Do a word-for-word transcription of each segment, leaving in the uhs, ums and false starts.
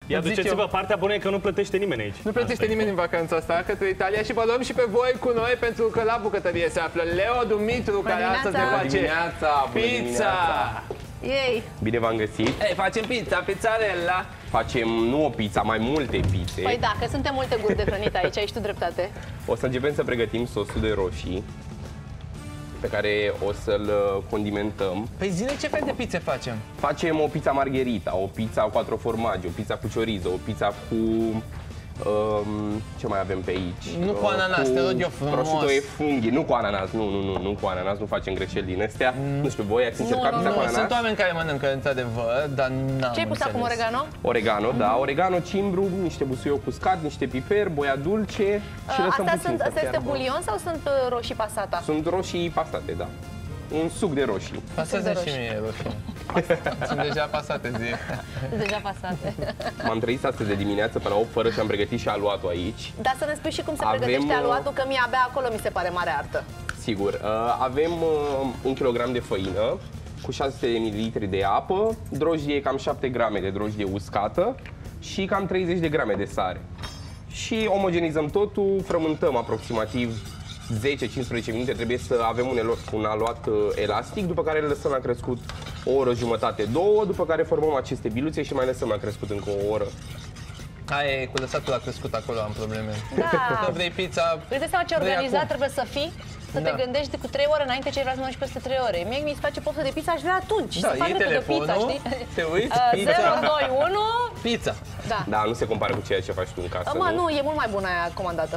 Ia duceți-vă, partea bună e că nu plătește nimeni aici. Nu plătește nimeni în vacanța asta către Italia și vă luăm și pe voi cu noi pentru că la bucătărie se află Leo Dumitru, care astăzi ne face pizza. Ei. Bine v-am găsit. Ei, facem pizza, pizzarella. Facem nu o pizza, mai multe pizze. Păi da, că suntem multe guri de hrănit aici, ai și tu dreptate. O să începem să pregătim sosul de roșii, pe care o să-l condimentăm. Păi zine ce fel de pizze facem? Facem o pizza margherita, o pizza cu quattro formaggi, o pizza cu chorizo, o pizza cu... Um, ce mai avem pe aici? Nu cu ananas, te rog eu frumos. Prosciutto e funghi, nu cu ananas, nu, nu, nu, nu cu ananas, nu facem greșeli din astea. Mm. Nu știu, voi ați încercat pizza cu ananas? Sunt oameni care mănâncă într-adevăr, dar n-am Ce ai pus acum, oregano? Oregano, da, oregano, cimbru, niște busuioc uscat, niște piper, boia dulce și lăsăm Asta puțin sunt, să asta este fiarbă. bulion sau sunt roșii pasata? Sunt roșii pasate, da. Un suc de roșii. Pasate și mie roșii. Sunt deja pasate, zi. Deja pasate. M-am trezit astăzi de dimineață până la opt fără și am pregătit și aluatul aici. Dar să ne spui și cum se Avem, pregătește aluatul, că mie abia acolo mi se pare mare artă. Sigur. Avem un kilogram de făină cu șase sute de mililitri de apă, drojdie cam șapte grame de drojdie uscată și cam treizeci de grame de sare. Și omogenizăm totul, frământăm aproximativ zece cincisprezece minute, trebuie să avem un, un aluat elastic, după care îl lăsăm la crescut o oră jumătate, două, după care formăm aceste biluțe și mai lăsăm la crescut încă o oră. Aia e, cu lăsatul la crescut acolo am probleme. Da. Că vrei pizza... Îți dai seama ce organizat trebuie să fii? Să Da. te gândești cu trei ore înainte ce vreau să mănânci peste trei ore. Mie mi se face poftă de pizza, aș vrea atunci. Da, să fac iei repede telefonul, pizza, știi? te uiți, Uh, pizza. zero doi unu. Pizza. Da. Da, nu se compară cu ceea ce faci tu în casă, Mă, nu? nu, e mult mai bună aia comandată.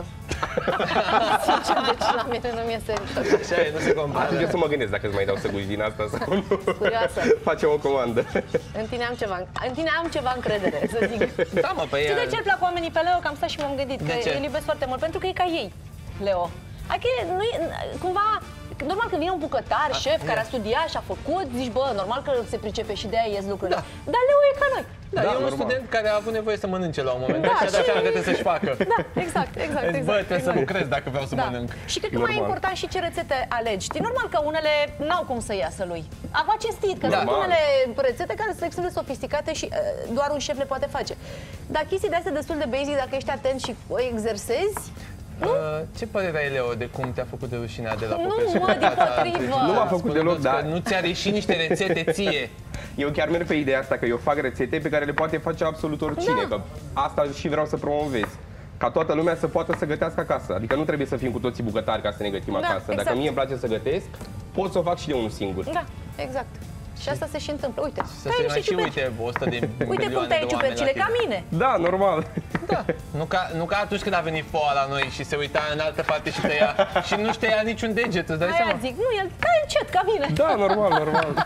Sincer, deci la mine nu mi este nicio. Așa e, nu se compară. Atunci să mă gândesc dacă îți mai dau să guși din asta sau nu. Curioasă. Facem o comandă. În tine am ceva, în tine am ceva încredere, să zic. Da, mă, păi... Știi de ce îl plac oamenii pe Leo? Că am stat și m-am gândit De că ce? îl iubesc foarte mult, pentru că e ca ei, Leo. Adică nu e, cumva, normal când vine un bucătar, șef, care a studiat și a făcut, zici, bă, normal că se pricepe și de aia ies lucrurile. Da. Dar Leo e ca noi. Da, Da, e un normal. student care a avut nevoie să mănânce la un moment dat Da, și a dat și- seama că trebuie să-și facă. Da, exact, exact, Deci, exact. bă, trebuie să exact. lucrez dacă vreau să Da. mănânc. Și cred că mai e Normal. important și ce rețete alegi. Știi, normal că unele n-au cum să iasă lui. Acum cinstit, că Da. sunt unele rețete care sunt extrem de sofisticate și uh, doar un șef le poate face. Dar chestii de astea destul de basic, dacă ești atent și o exersezi, Uh, ce părere ai, Leo, de cum te-a făcut de rușinea de la Nu, Popescu? mă, dimpotrivă. Nu m-a făcut deloc, dar Nu ți-a reșit niște rețete ție. eu chiar merg pe ideea asta că eu fac rețete pe care le poate face absolut oricine, Da. că asta și vreau să promovez. Ca toată lumea să poată să gătească acasă. Adică nu trebuie să fim cu toții bucătari ca să ne gătim Da, acasă. Dacă exact. mie îmi place să gătesc, pot să o fac și de unul singur. da, exact. Și asta se și întâmplă. Uite, Să tu se ai mai niște și ciuperci. uite o sută de Uite cum milioane te ai de oameni ciupercile, la ca tine. mine. Da, normal. Da. Nu ca, nu ca atunci când a venit foa la noi și se uita în altă parte și tăia și nu-și tăia niciun deget, îți dai Aia seama? zic, nu, el dai încet, ca mine. Da, normal, normal.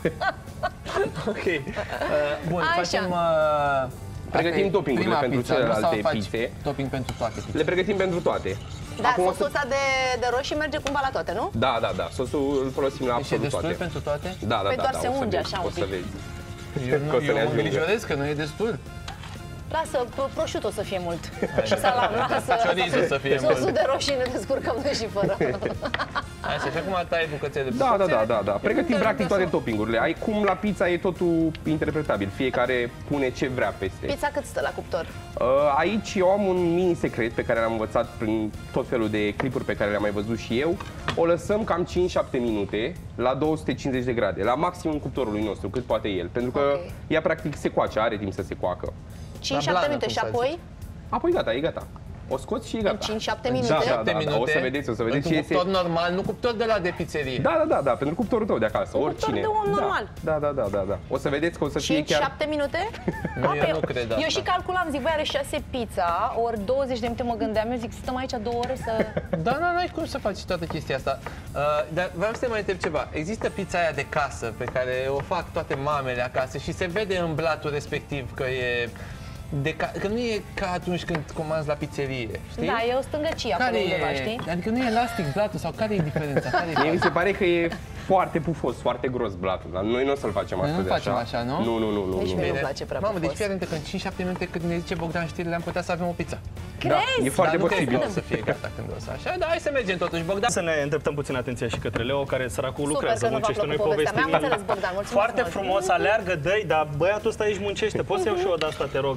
Ok. Uh, bun, Așa. facem... Uh, Pregătim asta e topping-urile prima pentru pizza, nu? celelalte Sau faci pizze. topping pentru toate pizze. Le pregătim pentru toate. Da, Acum o sosul să... ăsta de, de roșii merge cumva la toate, nu? Da, da, da. Sosul îl folosim la Deci e absolut destul toate. pentru toate? Da, da, Păi da, doar da, se o să unge vezi, așa un o să pic. vezi. Eu, Că o nu, să ne eu mă ajungă. îngrijorez că nu e destul. Lasă, pro- prosciutto să fie mult. Și salam, lasă. Chorizo să fie Sosul mult. de roșii ne descurcăm noi și fără. Așa, și acum tai bucățele. Da, da, da, da, da. Pregătim Da, practic da, toate să- topping-urile. Ai cum la pizza e totul interpretabil. Fiecare pune ce vrea peste. Pizza cât stă la cuptor? Uh, Aici eu am un mini secret pe care l-am învățat prin tot felul de clipuri pe care le-am mai văzut și eu. O lăsăm cam cinci șapte minute la două sute cincizeci de grade, la maximum cuptorului nostru, cât poate el. Pentru că Ok. ea practic se coace, are timp să se coacă. cinci șapte blană, minute cum și să apoi Apoi gata, e gata. O scoți și e gata. cinci șapte Da, minute? da, da, șapte da, minute. o să vedeți, o să vedeți Într-un ce cuptor este. normal, nu cuptor de la de pizzerie. Da, da, da, da, pentru cuptorul tău de acasă, Un oricine. cuptor de om normal. Da, da, da, da, da. O să vedeți că o să fie cinci chiar... șapte minute? Nu, Ah, eu pe nu cred asta. Eu și calculam, zic, băi, are șase pizza, ori douăzeci de minute mă gândeam, eu zic, stăm aici două ore să... Da, da, n-ai cum să faci toată chestia asta. Uh, dar vreau să te mai întreb ceva. Există pizza aia de casă pe care o fac toate mamele acasă și se vede în blatul respectiv că e... De ca, că nu e ca atunci când comanzi la pizzerie, știi? Da, e o stângăcie acolo Care undeva, e? știi? Adică nu e elastic blatul sau care e diferența? Care e Mie mi se pare că e foarte pufos, foarte gros blatul, dar noi nu o să-l facem Noi nu astăzi facem așa, nu? Nu, nu, nu, nu. Deci nu. mie Bine. nu-mi place prea Mamă, deci pufos. fii atentă că în cinci șapte minute când ne zice Bogdan știrile am putea să avem o pizza. Crezi? Da, e foarte Dar nu cred posibil. că o să fie gata când o să așa. Da, hai să mergem totuși, Bogdan. Să ne îndreptăm puțin atenția și către Leo, care săracul Super, lucrează, că nu v-a muncește, plăcut noi povestea mea. povestim. Am înțeles, Bogdan, mulțumesc Foarte mult. frumos, aleargă, dă-i, dar băiatul ăsta aici muncește. Poți să iau și eu de asta, te rog.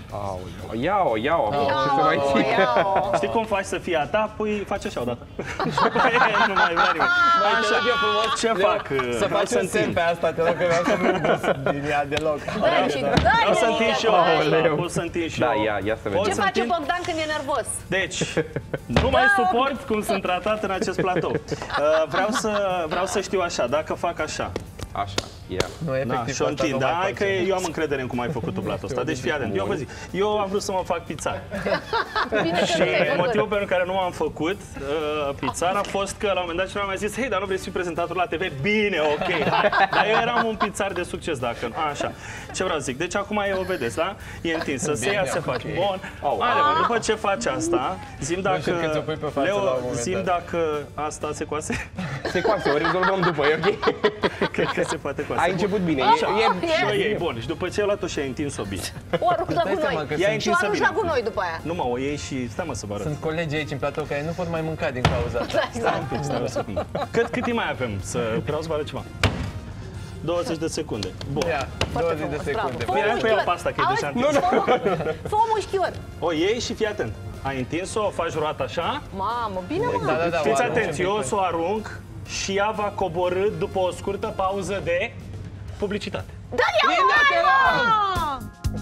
Aoleu, ia-o, ia-o, acum, ce să mai ții? Știi cum faci să fie a ta? Păi faci așa odată. Nu mai vrea nimeni. Așa, ce fac? Să faci un semn pe asta, te rog, că vreau să nu dus din ea deloc. Dă-i și dă-i! Vreau să întind și eu. Dă-i! Pot să întind și Da, eu. ia, ia să vedem. Ce să face întind? Bogdan când e nervos? Deci, nu mai suport cum sunt tratat în acest platou. Uh, vreau, să, vreau să știu așa, dacă fac așa. Așa, ia. Nu, Da, efectiv, și o asta nu întind, mai da, hai că facem. eu am încredere în cum ai făcut tu platul ăsta. Deci fii atent, eu vă zic, eu am vrut să mă fac pizzar. Bine că Și nu te-ai făcut. motivul pentru care nu m-am făcut uh, pizzar a fost că la un moment dat cineva mi-a zis, hei, dar nu vrei să fii prezentator la T V? Bine, ok, hai. Dar eu eram un pizzar de succes, dacă nu. Așa, ce vreau să zic, deci acum e o vedeți, da? E întinsă, se ia, se face. Bun. Haide, mă, după ce faci asta, zim Nu știu cât ți-o dacă... pui pe față la un Leo, moment zim dat. dacă asta se coase. Se coase, o rezolvăm după, e ok? Cred că se poate coase. Ai început bine, Așa. e, e, Și o iei, bun, și după ce ai luat-o și ai întins-o bine. O arunci la Dai seama gunoi. că Ea sunt- Și o întinsă arunci la bine. gunoi după aia. Nu mă, o iei și... Stai mă să vă arăt. Sunt colegi aici în platou care nu pot mai mânca din cauza asta. Stai un pic, stai o secundă. Cât, cât timp mai avem? Să vreau să vă arăt ceva. douăzeci de secunde. Bun. Ia, douăzeci de secunde. Fă Bine, un hai pe ea mușchior. pe asta, că e Auzi, deja întins. fă- Fă un mușchior. O iei și fii atent. Ai întins-o, o faci roată așa. Mamă, bine mă. Da, da, da. Fiți o arunci atenți, un eu o pic să o arunc și ea va coborî după o scurtă pauză de publicitate. Da, ia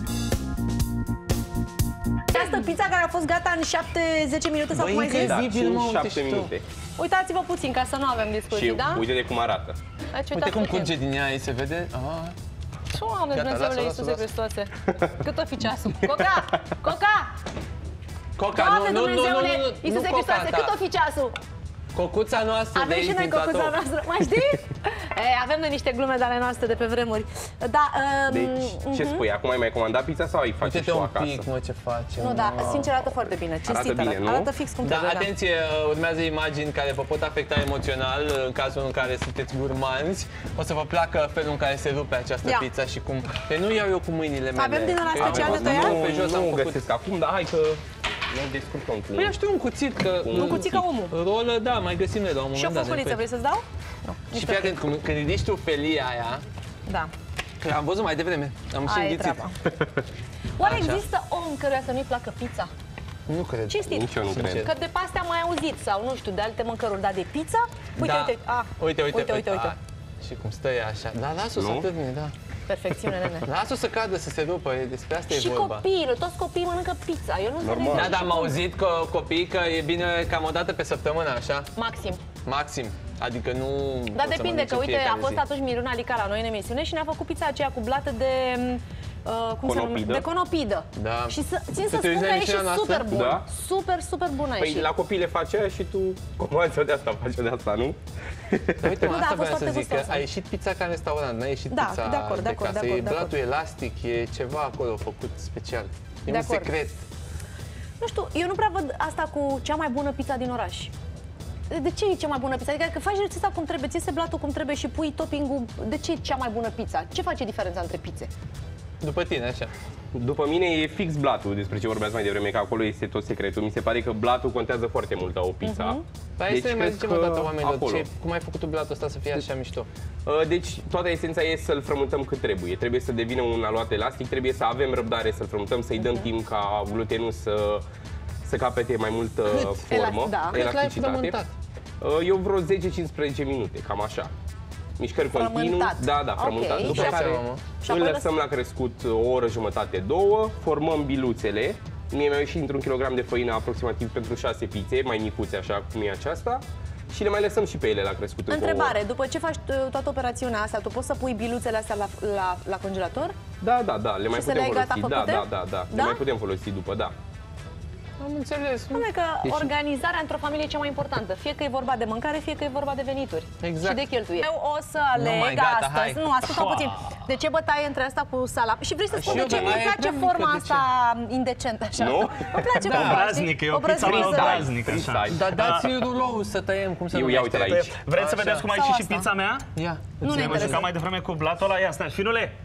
Această pizza care a fost gata în șapte zece minute sau Băi, cum ai zis? Da, Zibil, mă, uite cinci șapte și tu. minute. Uitați-vă puțin ca să nu avem discuții, Și da? uite de cum arată. Deci, Uite cum curge din ea, aici se vede. Ah. Doamne, Gata, Dumnezeule lasă, Iisuse lasă, Hristoase. Cât o fi ceasul? Coca! Coca! Coca, Doamne, nu, nu, nu, nu, Dumnezeule nu, nu, Iisuse nu coca Hristoase, cât o ta. fi ceasul? Cocuța noastră de Avem și aici noi din cocuța platou. noastră, mai știi? E, avem noi niște glume de ale noastre de pe vremuri. Da, um, Deci, ce spui, acum ai mai comandat pizza sau ai face și Uite-te tu un acasă? pic, mă, ce face. nu, da, sincer arată foarte bine. Cinstită, bine, arată, nu? arată fix cum Da, trebuie. da. atenție, urmează imagini care vă pot afecta emoțional în cazul în care sunteți gurmanzi. O să vă placă felul în care se rupe această Ia. pizza și cum... Pe nu iau eu cu mâinile mele. Avem din ăla Că am special de văzut tăiat? pe jos, am Nu făcut... găsesc acum, dar hai că ne descurcăm cu... Păi eu știu un cuțit, că... Un cuțit ca omul. Rolă, da, mai găsim noi la un Și o moment dat. furculiță, de vrei să-ți dau? Nu. Și nici fii pe atent, cum- când ridici tu felia aia, Da. că am văzut mai devreme, am și Aia e înghițit. treaba. Oare Așa. există om căruia să nu-i placă pizza? Nu cred. Cinstit. Nici eu nu Sincer. cred. Că de pe astea am mai auzit sau nu știu, de alte mâncăruri, dar de pizza? Uite, Da. uite, ah, Uite, uite, uite, uite, uite. a, și cum stă ea așa. Da, lasă-o să Nu? târne, da. Perfecțiune, nene. Lasă-o să cadă, să se rupă, e- despre asta Și e vorba. copiii, toți copiii mănâncă pizza. Eu nu înțeleg. Normal. Da, dar am auzit că copiii că e bine cam o dată pe săptămână, așa, Maxim. maxim. Adică nu... Dar poți să depinde, mănânci că în uite, fiecare a fost zi. atunci Miruna Lica la noi în emisiune și ne-a făcut pizza aceea cu blată de... Uh, cum se numește? Conopidă? De conopidă. Da. Și să, țin să te spun uiți că la a ieșit emisiunea noastră? super bun. Da? Super, super bună a Păi ieșit. la copii le face aia și tu comanzi-o de asta, faci de asta, nu? Dar uite, mă, Nu, da, a asta fost vreau să foarte zic, că gustoasă. a ieșit pizza ca în restaurant, n-a ieșit Da, pizza de acord, de acord, casă. de acord, E de acord. blatul elastic, e ceva acolo făcut special. E De un acord. secret. Nu știu, eu nu prea văd asta cu cea mai bună pizza din oraș. De ce e cea mai bună pizza? Adică că faci rețeta cum trebuie, ți iese blatul cum trebuie și pui topping-ul. De ce e cea mai bună pizza? Ce face diferența între pizze? După tine, așa. După mine e fix blatul, despre ce vorbeați mai devreme, că acolo este tot secretul. Mi se pare că blatul contează foarte mult la o pizza. Dar hai să ne mai cred zicem că o dată oamenilor, acolo. ce, cum ai făcut tu blatul ăsta să fie așa mișto? Uh, Deci, toată esența e să-l frământăm cât trebuie. Trebuie să devină un aluat elastic, trebuie să avem răbdare să-l frământăm, să-i dăm timp ca glutenul să, să capete mai multă formă, Elas- da. Cât l-ai elasticitate. frământat? Uh, Eu vreo zece cincisprezece minute, cam așa. Mișcări continuu, Frământat. da, da, Ok. frământat. Și După apoi- care Și îl apoi lăsăm la crescut o oră jumătate, două, formăm biluțele. Mie mi-a ieșit într-un kilogram de făină aproximativ pentru șase pizze, mai micuțe așa cum e aceasta. Și le mai lăsăm și pe ele la crescut. încă o Întrebare, oră. după ce faci uh, toată operațiunea asta, tu poți să pui biluțele astea la, la, la congelator? Da, da, da, le mai să le putem ai gata folosi. Da, făcute? da, da, da, Da? le mai putem folosi după, da. Am înțeles. Spune că Deci- organizarea într-o familie e cea mai importantă. Fie că e vorba de mâncare, fie că e vorba de venituri. Exact. Și de cheltuieli. Eu o să aleg mai, gata, astăzi. hai. Nu, ascultă puțin. De ce bătaie între asta cu salam? Și vrei să spun Și de eu, ce dar mi-mi aia e place prea mică, forma de ce? asta indecentă așa. Nu? Îmi place Da. cumva, Obraznic, știi? e o pizza mai Obraznică. obraznică, așa. Freestyle. Dar dați ruloul să tăiem, cum să Eu ia uite la aici. Vreți să Așa. vedeți cum a Sau ieșit și asta. pizza mea? Ia. Nu ne Am jucat interesează. mai devreme cu blatul ăla. Ia, stai, finule,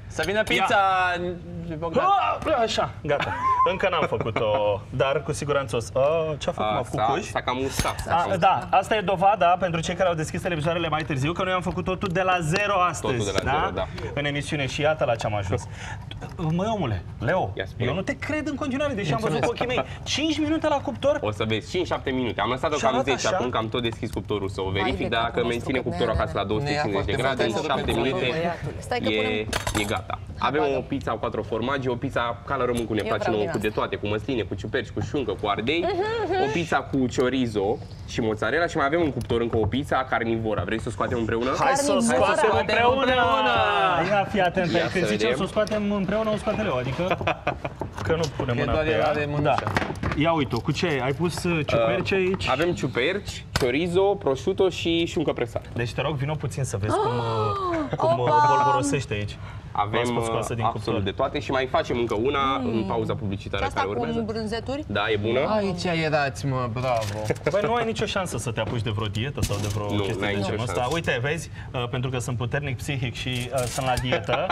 Să vină pizza! Bogdan. Ah, așa, gata. Încă n-am făcut-o, dar cu siguranță o să... Oh, ce-a făcut? M-a făcut cuj? S-a cam uscat. A, da, asta e dovada pentru cei care au deschis televizoarele mai târziu că noi am făcut totul de la zero astăzi, Totul de la da? zero, da. În emisiune și iată la ce am ajuns. Măi, omule, Leo, Ia spune. eu nu te cred în continuare, deși am văzut cu ochii mei. cinci minute la cuptor? O să vezi, cinci șapte minute. Am lăsat-o Și cam arată zece, așa? acum că am tot deschis cuptorul să o Vai verific, de dacă capul nostru, menține cât cuptorul ne acasă la două sute cincizeci de Ne ia grade, în foarte șapte mult, minute băiatule. Stai că punem... e, e gata. Avem o pizza cu quattro formaggi, o pizza ca la român, cum ne Eu place vreau nouă, din cu de toate, cu măsline, cu ciuperci, cu șuncă, cu ardei, o pizza cu chorizo și mozzarella și mai avem în cuptor încă o pizza carnivora. Vrei să o scoatem împreună? Hai să o Carnivora. scoatem împreună! împreună! Ia fi atent, Ia când să zicem vedem. să o scoatem împreună, o scoate Leo, adică că nu punem Că mâna doar pe el are ea. Da. mânușa. Ia uite, cu ce? Ai pus uh, ciuperci aici? Avem ciuperci, chorizo, prosciutto și șuncă presată. Deci te rog, vino puțin să vezi cum, uh, cum uh, Opa! bolborosește aici. Avem Proaspăt scoasă din absolut cuptor. de toate și mai facem încă una în pauza publicitară Și asta care cu urmează. brânzeturi? Da, e bună? Aici erați, mă, bravo. Băi, nu ai nicio șansă să te apuci de vreo dietă sau de vreo Nu, chestie n-ai de nicio genul ăsta. șansă. Uite, vezi, uh, pentru că sunt puternic psihic și uh, sunt la dietă.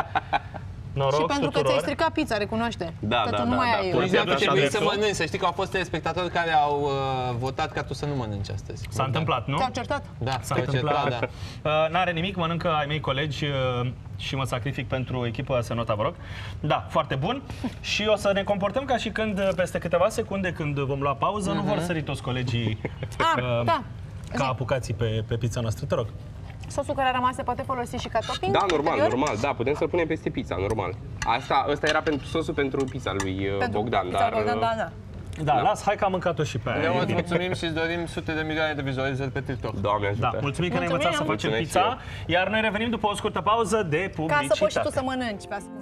Noroc Și pentru că tuturor. ți-ai stricat pizza, recunoaște. Da, că da, tu nu da, mai da. ai... Pur și Exact, simplu trebuie așa să dreptul. mănânci. Să știi că au fost telespectatori care au uh, votat ca tu să nu mănânci astăzi. S-a întâmplat, nu? Te-au certat? Da, S-a te-au întâmplat. certat, da. Uh, N-are nimic, mănâncă ai mei colegi uh, și mă sacrific pentru echipa Senota, vă rog. Da, foarte bun. Și o să ne comportăm ca și când, uh, peste câteva secunde, când vom lua pauză, nu vor sări toți colegii Ah, uh, da. ca apucații pe, pe pizza noastră. Te rog. Sosul care a rămas se poate folosi și ca topping? Da, normal, ulterior? normal, da, putem să-l punem peste pizza, normal. Asta, ăsta era pentru sosul pentru pizza lui uh, Pentru Bogdan, pizza dar Bogdan, uh, da, da. Da, las, hai că am mâncat-o și pe aia. Leo, E îți bine. mulțumim și îți dorim sute de milioane de vizualizări pe TikTok. Doamne ajută. Da, mulțumim că ne-ai Mulțumim. învățat să facem Mulțumesc și pizza, iar noi revenim după o scurtă pauză de Ca să publicitate. poți și tu să mănânci. Pe asta.